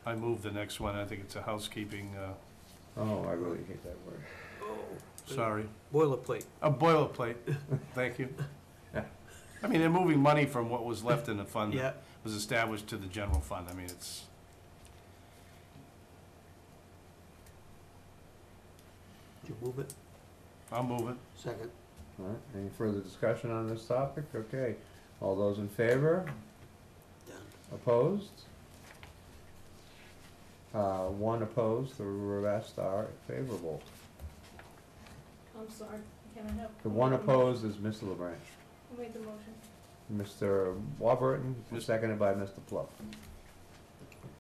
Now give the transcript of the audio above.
I move the next one. I think it's a housekeeping, Oh, I really hate that word. Oh, sorry, boilerplate. a boilerplate. Thank you. I mean, they're moving money from what was left in the fund Yeah. that was established to the general fund. I mean, it's, Did you move it? I'll move it. Second. All right, any further discussion on this topic? Okay, all those in favor? Done. Opposed? One opposed, the rest are favorable. I'm sorry, can I have? The one opposed is Mr. LeBranch. Who made the motion? Mr. Warburton, seconded by Mr. Pluff.